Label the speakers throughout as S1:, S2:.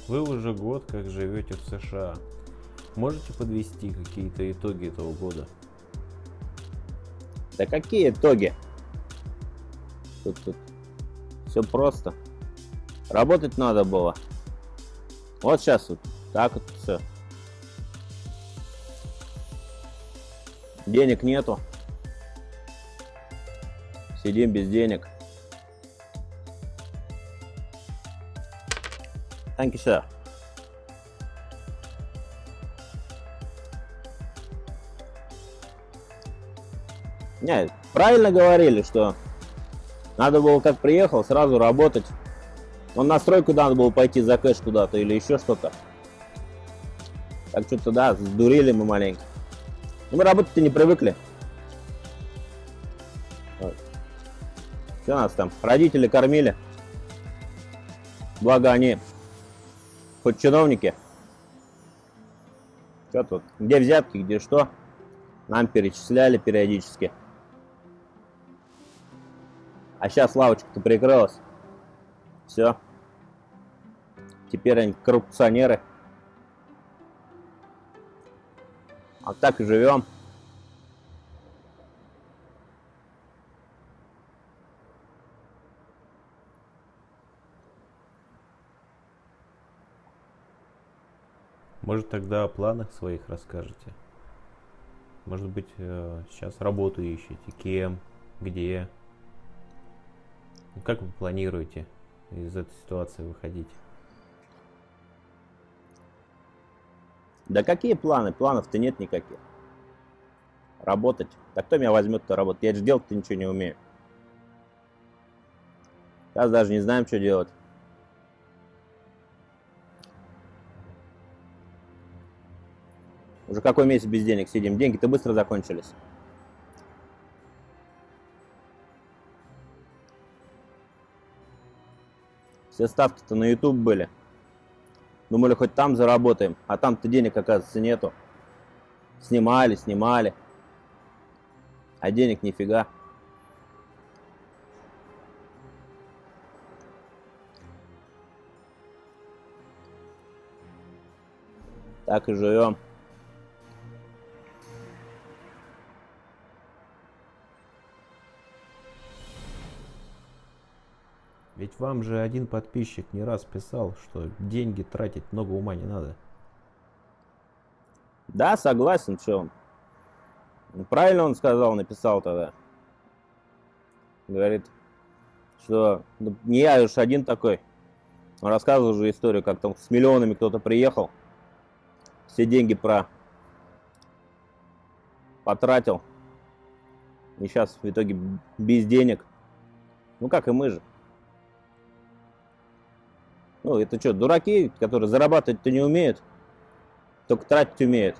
S1: Вы уже год как живете в США. Можете подвести какие-то итоги этого года?
S2: Да какие итоги? Тут все просто. Работать надо было. Вот сейчас вот так вот все. Денег нету. Сидим без денег. Thank you, sir. Не, правильно говорили, что надо было, как приехал, сразу работать. Он на стройку надо было пойти за кэш куда-то или еще что-то. Так что-то, да, сдурели мы маленько. Но мы работать-то не привыкли. Вот. Что нас там? Родители кормили. Благо они хоть чиновники. Что тут? Где взятки, где что? Нам перечисляли периодически. А сейчас лавочка-то прикрылась. Все. Теперь они коррупционеры. А так и живем.
S1: Может, тогда о планах своих расскажете? Может быть, сейчас работу ищете? Кем? Где? Как вы планируете из этой ситуации выходить?
S2: Да какие планы? Планов-то нет никаких. Работать. Да кто меня возьмет-то работать? Я же делать-то ничего не умею. Сейчас даже не знаем, что делать. Уже какой месяц без денег сидим? Деньги-то быстро закончились. Все ставки-то на YouTube были. Думали, хоть там заработаем. А там-то денег, оказывается, нету. Снимали. А денег нифига. Так и живем.
S1: Ведь вам же один подписчик не раз писал, что деньги тратить много ума не надо.
S2: Да, согласен, что он. Правильно он сказал, написал тогда. Говорит, что не я уж один такой. Он рассказывал уже историю, как там с миллионами кто-то приехал. Все деньги потратил. И сейчас в итоге без денег. Ну как и мы же. Ну это что, дураки, которые зарабатывать-то не умеют, только тратить умеют.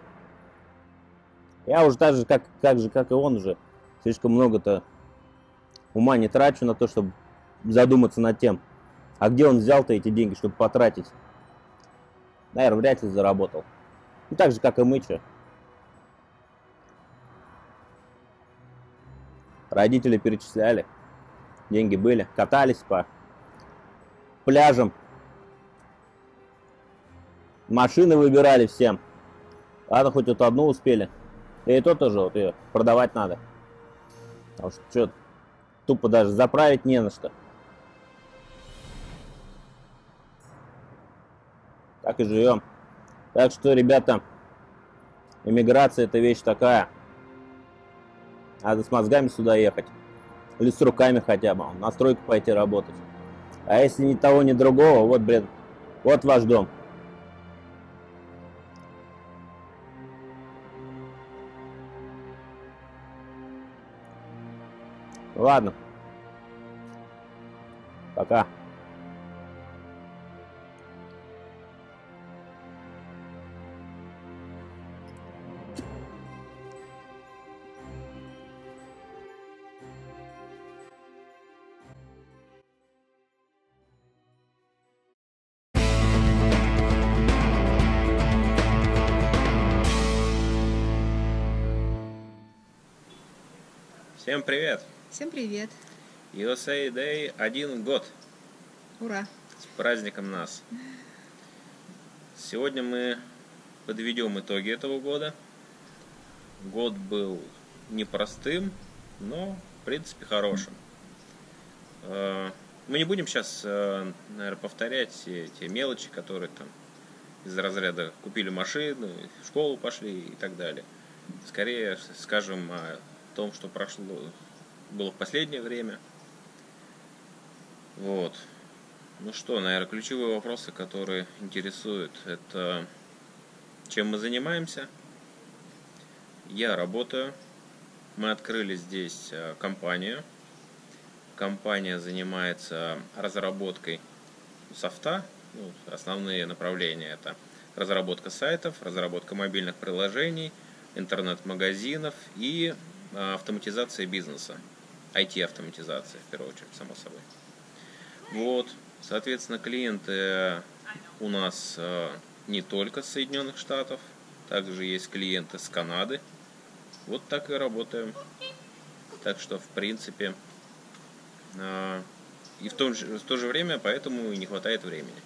S2: Я уже так же, как и он уже, слишком много-то ума не трачу на то, чтобы задуматься над тем, а где он взял-то эти деньги, чтобы потратить. Наверное, вряд ли заработал. Ну так же, как и мы, что. Родители перечисляли, деньги были, катались по пляжам, машины выбирали всем. Ладно, хоть вот одну успели. И то тоже вот ее продавать надо. Потому что тупо даже заправить не на что. Так и живем. Так что, ребята, иммиграция это вещь такая. Надо с мозгами сюда ехать. Или с руками хотя бы. На стройку пойти работать. А если ни того, ни другого, вот, блин, вот ваш дом. Ладно. Пока.
S1: Всем привет!
S3: Всем привет!
S1: USA Day 1 год.
S3: Ура!
S1: С праздником нас!
S3: Сегодня мы подведем итоги этого года. Год был непростым, но в принципе хорошим. Мы не будем сейчас, наверное, повторять все те мелочи, которые там из разряда купили машину, в школу пошли и так далее. Скорее скажем о том, что было в последнее время. Вот. Ну что, наверное, ключевые вопросы, которые интересуют, это чем мы занимаемся. Я работаю. Мы открыли здесь компанию. Компания занимается разработкой софта. Основные направления это разработка сайтов, разработка мобильных приложений, интернет-магазинов и автоматизация бизнеса. IT-автоматизация, в первую очередь, само собой. Вот. Соответственно, клиенты у нас не только с Соединенных Штатов, также есть клиенты с Канады. Вот так и работаем. Так что, в принципе, и в то же время поэтому и не хватает времени.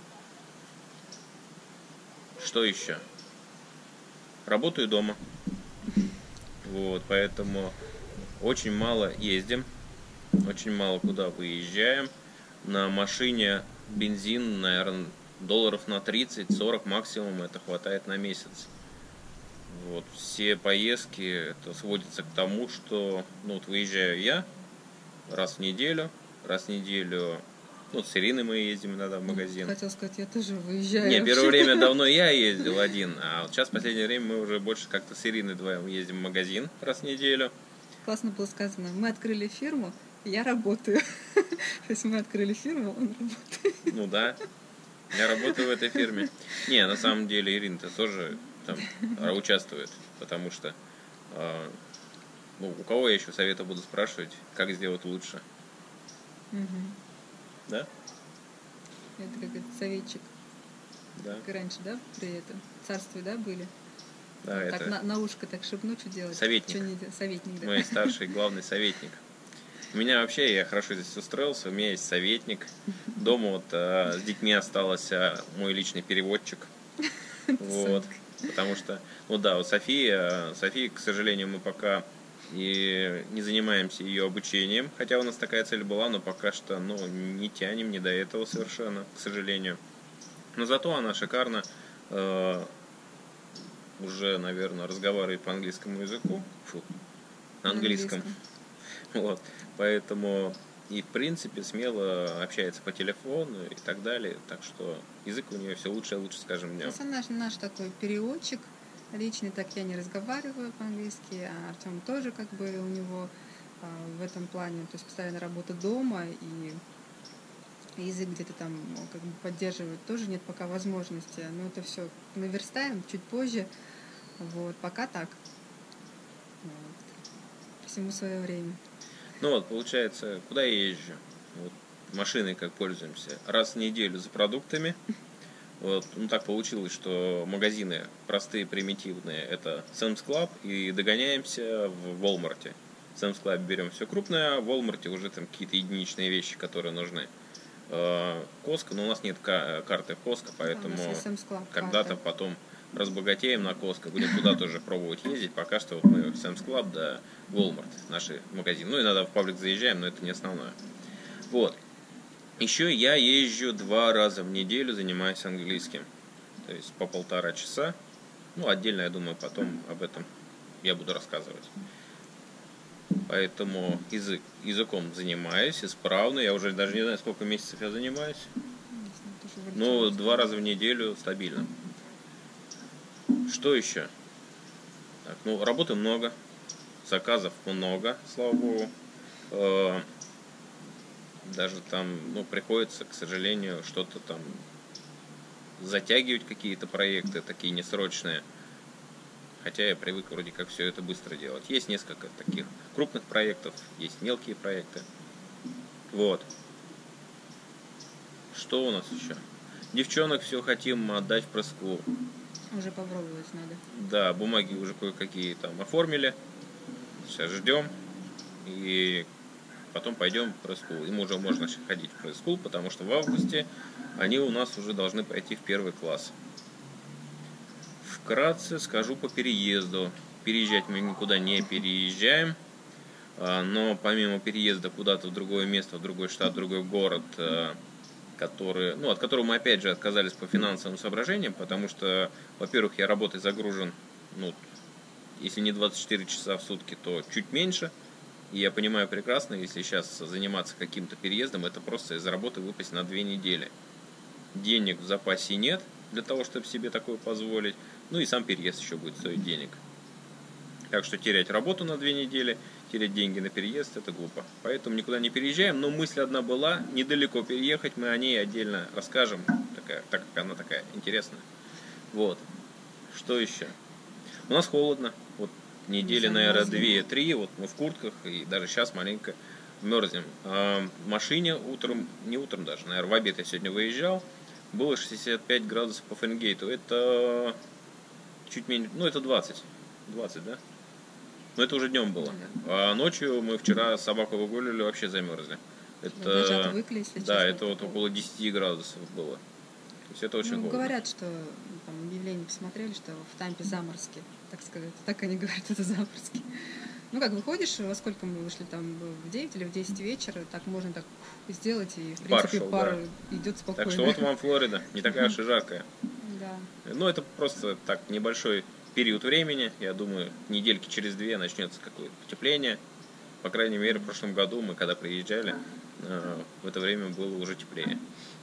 S3: Что еще? Работаю дома. Вот, поэтому очень мало ездим, очень мало куда выезжаем. На машине бензин, наверное, долларов на 30-40 максимум это хватает на месяц. Вот, все поездки это сводится к тому, что выезжаю я раз в неделю, с Ириной мы ездим иногда в магазин.
S4: Хотел сказать, я тоже выезжаю.
S3: Не, первое время давно я ездил один, а вот сейчас в последнее время мы уже больше как-то с Ириной вдвоем ездим в магазин раз в неделю.
S4: Классно было сказано, мы открыли фирму, я работаю. То есть мы открыли фирму, он работает.
S3: Ну да, я работаю в этой фирме. Не, на самом деле Ирина-то тоже там участвует, потому что у кого я еще совета буду спрашивать, как сделать лучше. Да?
S4: Это как этот советчик.
S3: Да.
S4: Как раньше, да, при этом царстве, да, были?
S3: Да,
S4: так
S3: это
S4: на ушко так шепнуть, что делать?
S3: советник.
S4: Что не делать? Советник, да.
S3: Мой старший главный советник. У меня вообще, я хорошо здесь устроился, у меня есть советник. Дома вот с детьми остался мой личный переводчик. Вот. Потому что, София, к сожалению, мы пока и не занимаемся ее обучением, хотя у нас такая цель была, но пока что, не тянем, не до этого совершенно, к сожалению. Но зато она шикарно уже, наверное, разговаривает по английскому языку. На английском. Вот. Поэтому и, в принципе, смело общается по телефону и так далее. Так что язык у нее все лучше и лучше с каждым днем.
S4: Это наш такой переводчик. Личный так я не разговариваю по-английски, а Артем тоже у него в этом плане, то есть постоянно работа дома, и язык где-то там поддерживать тоже нет пока возможности. Но это все наверстаем чуть позже. Вот, пока так. Вот. Всему свое время.
S3: Получается, куда я езжу? Машиной как пользуемся. Раз в неделю за продуктами. Так получилось, что магазины простые, примитивные, это Sam's Club, и догоняемся в Walmart. В Sam's Club берем все крупное, а в Walmart уже там какие-то единичные вещи, которые нужны. Costco, но у нас нет карты Costco, поэтому когда-то потом разбогатеем на Costco, будем туда тоже пробовать ездить. Пока что мы в Sam's Club, да, Walmart, наши магазины. Иногда в паблик заезжаем, но это не основное. Вот. Еще я езжу 2 раза в неделю, занимаюсь английским. То есть по 1,5 часа. Отдельно, я думаю, потом об этом я буду рассказывать. Поэтому языком занимаюсь исправно. Я уже даже не знаю, сколько месяцев я занимаюсь. 2 раза в неделю стабильно. Что еще? Так, работы много. Заказов много, слава богу. Даже там, приходится, к сожалению, что-то там затягивать, какие-то проекты такие несрочные. Хотя я привык вроде как все это быстро делать. Есть несколько таких крупных проектов, есть мелкие проекты. Вот. Что у нас еще? Девчонок все хотим отдать в пресс-клуб.
S4: Уже попробовать надо.
S3: Да, бумаги уже кое-какие там оформили. Сейчас ждем. И потом пойдем в пресс-скул. Им уже можно ходить в пресс-скул, потому что в августе они у нас уже должны пойти в 1 класс. Вкратце скажу по переезду. Переезжать мы никуда не переезжаем, но помимо переезда куда-то в другое место, в другой штат, в другой город, от которого мы опять же отказались по финансовым соображениям, потому что, во-первых, я работой загружен, если не 24 часа в сутки, то чуть меньше. И я понимаю прекрасно, если сейчас заниматься каким-то переездом, это просто из работы выпасть на 2 недели. Денег в запасе нет для того, чтобы себе такое позволить. Ну и сам переезд еще будет стоить денег. Так что терять работу на 2 недели, терять деньги на переезд, это глупо. Поэтому никуда не переезжаем. Но мысль одна была, недалеко переехать, мы о ней отдельно расскажем, так как она такая интересная. Вот. Что еще? У нас холодно. Вот недели, наверное, 2-3. Вот мы в куртках, и даже сейчас маленько мерзнем. В машине не утром даже, наверное, в обед я сегодня выезжал, было 65 градусов по Фаренгейту. Это чуть меньше, это 20, да? Но это уже днем было. А ночью мы вчера собаку выгуливали, вообще замерзли.
S4: Даже отвыкли, если честно.
S3: Да, это вот около 10 градусов было. То есть это очень холодно.
S4: Говорят, что там объявление посмотрели, что в Тампе заморозки, так сказать. Так они говорят, это заморозки. Как выходишь, во сколько мы вышли, там в 9 или в 10 вечера, так можно так сделать, и в принципе пар идет спокойно.
S3: Так что вот вам Флорида, не такая уж и жаркая.
S4: Да.
S3: Это просто так небольшой период времени. Я думаю, недельки через 2 начнется какое-то потепление. По крайней мере, в прошлом году мы, когда приезжали, в это время было уже теплее.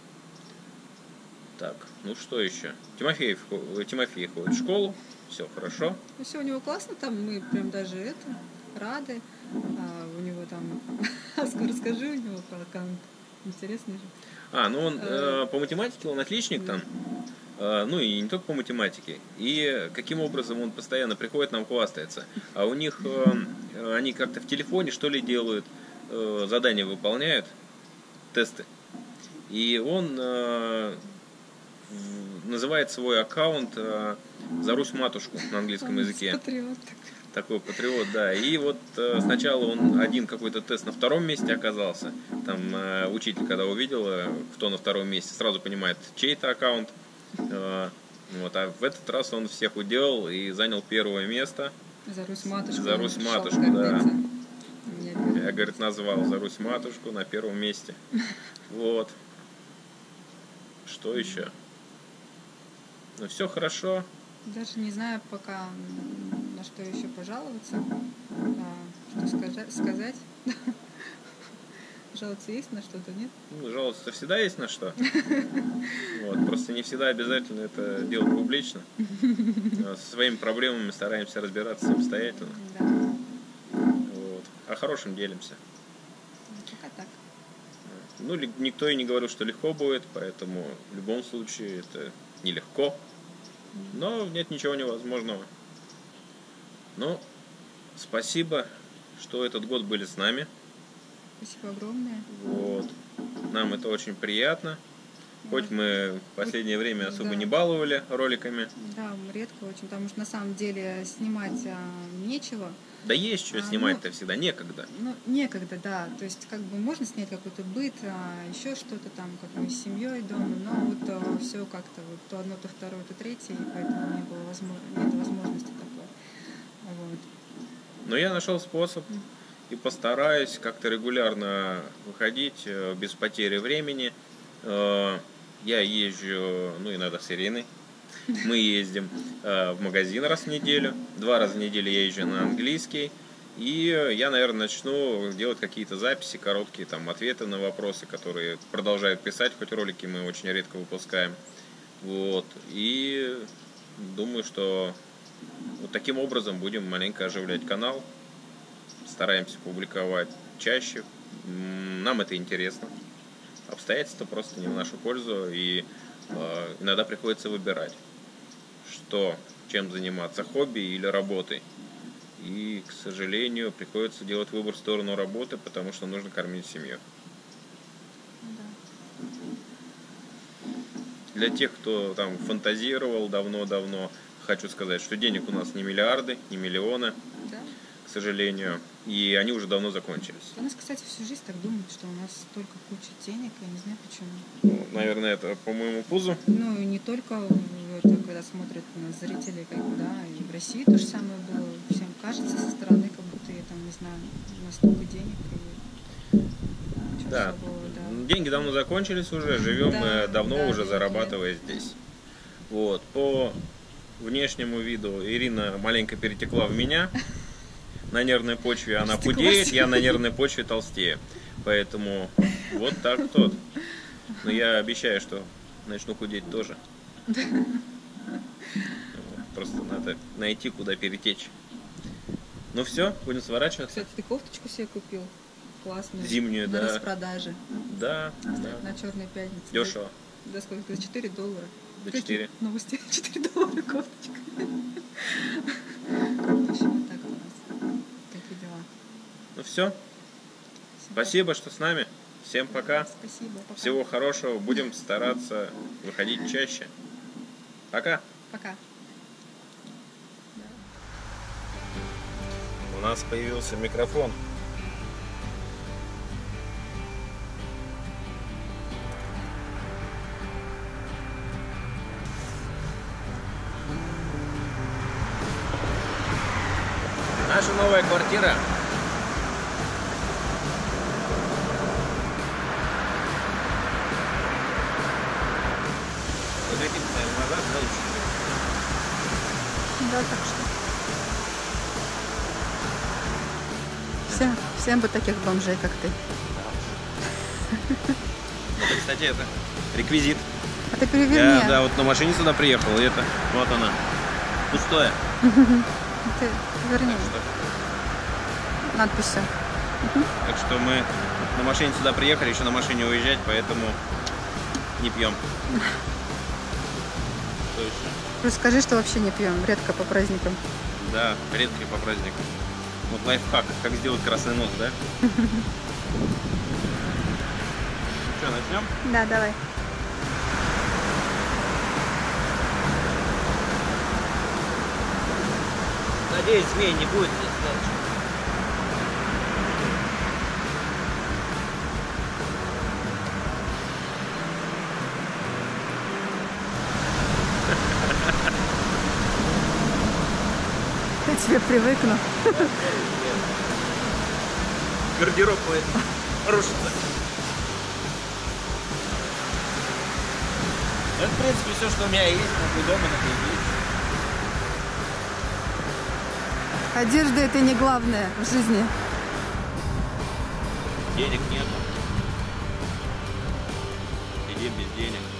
S3: Так, что еще? Тимофей ходит в школу, все хорошо.
S4: Все у него классно, там мы прям даже рады. У него там, скоро расскажу, у него аккаунт интересный же.
S3: Он по математике, он отличник там. И не только по математике. И каким образом он постоянно приходит, нам хвастается. А у них, они как-то в телефоне, что ли, делают, задания выполняют, тесты. И он называет свой аккаунт «За Русь-матушку» на английском языке.
S4: Патриот.
S3: Такой патриот, да. И вот сначала он один какой-то тест на 2-м месте оказался. Там учитель, когда увидел, кто на 2-м месте, сразу понимает, чей это аккаунт. А в этот раз он всех уделал и занял 1-е место.
S4: За Русь-матушку.
S3: За Русь-матушку, да. Я, говорит, назвал «За Русь-матушку» на 1-м месте. Вот. Что еще? Все хорошо.
S4: Даже не знаю пока, на что еще пожаловаться, что сказать. Жаловаться есть на что-то, нет?
S3: Жаловаться всегда есть на что. Просто не всегда обязательно это делать публично. Со своими проблемами стараемся разбираться самостоятельно.
S4: Да.
S3: О хорошем делимся.
S4: Пока так.
S3: Никто и не говорил, что легко будет, поэтому в любом случае это нелегко. Но нет ничего невозможного. Спасибо, что этот год были с нами.
S4: Спасибо огромное.
S3: Нам это очень приятно. Хоть мы в последнее время особо не баловали роликами.
S4: Да, редко очень, потому что на самом деле снимать нечего.
S3: Да есть что снимать-то всегда, некогда.
S4: Некогда, да. То есть можно снять какой-то быт, еще что-то там, как мы с семьей дома, но все как-то то одно, то второе, то третье, и поэтому нет возможности такой.
S3: Но я нашел способ и постараюсь как-то регулярно выходить без потери времени. Я езжу, иногда с Ириной. Мы ездим в магазин раз в неделю. 2 раза в неделю я езжу на английский. И я, наверное, начну делать какие-то записи, короткие ответы на вопросы, которые продолжают писать, хоть ролики мы очень редко выпускаем. И думаю, что таким образом будем маленько оживлять канал. Стараемся публиковать чаще. Нам это интересно. Обстоятельства просто не в нашу пользу, и иногда приходится выбирать, чем заниматься, хобби или работой. И, к сожалению, приходится делать выбор в сторону работы, потому что нужно кормить семью.
S4: Да.
S3: Для тех, кто фантазировал давно-давно, хочу сказать, что денег у нас не миллиарды, не миллионы.
S4: Да.
S3: К сожалению, и они уже давно закончились.
S4: У нас, кстати, всю жизнь так думают, что у нас столько куча денег, я не знаю почему.
S3: Ну, наверное, это по моему пузу.
S4: Ну, и не только это, когда смотрят на зрителей, как бы, да, и в России то же самое было. Всем кажется со стороны, как будто я там, не знаю, настолько денег и ничего
S3: Да.
S4: особого, да.
S3: Деньги давно закончились уже, живем
S4: Да,
S3: мы давно
S4: да,
S3: уже,
S4: да,
S3: зарабатывая здесь. Вот. По внешнему виду Ирина маленько перетекла в меня. На нервной почве она
S4: Растеклась.
S3: худеет, я на нервной почве толстею. Поэтому вот так тот. Но я обещаю, что начну худеть тоже. Вот. Просто надо найти, куда перетечь. Ну все, будем сворачиваться.
S4: Кстати, ты кофточку себе купил? Классную.
S3: Зимнюю,
S4: на
S3: да.
S4: распродаже.
S3: Да, да.
S4: На черной пятнице.
S3: Дешево.
S4: За сколько? За $4.
S3: За
S4: Какие
S3: 4.
S4: новости? $4 кофточка. В общем, вот так у нас. Такие дела.
S3: Ну все. Спасибо, что с нами. Всем пока.
S4: Спасибо. Пока.
S3: Всего хорошего. Будем стараться выходить чаще. Пока.
S4: Пока.
S3: У нас появился микрофон. Наша новая квартира. Подойди, наверное, назад, да, лучше.
S4: Да, так что. Всем бы таких бомжей, как ты.
S3: Это, кстати, это реквизит.
S4: А ты переверни.
S3: Я, да, вот на машине сюда приехал, и это, вот она, пустое.
S4: Ты верни.
S3: Так
S4: Надписью.
S3: так что мы на машине сюда приехали, еще на машине уезжать, поэтому не пьем. Что еще?
S4: Плюс скажи, что вообще не пьем, редко по праздникам.
S3: Да, редко по праздникам. Вот лайфхак, как сделать красный нос, да? Что, начнем?
S4: Да, давай.
S3: Надеюсь, змей не будет здесь дальше.
S4: Я тебе привыкну.
S3: Гардероб будет рушится. Это, в принципе, все, что у меня есть, как дома, на
S4: Одежда это не главное в жизни.
S3: денег нету. Сидим без денег.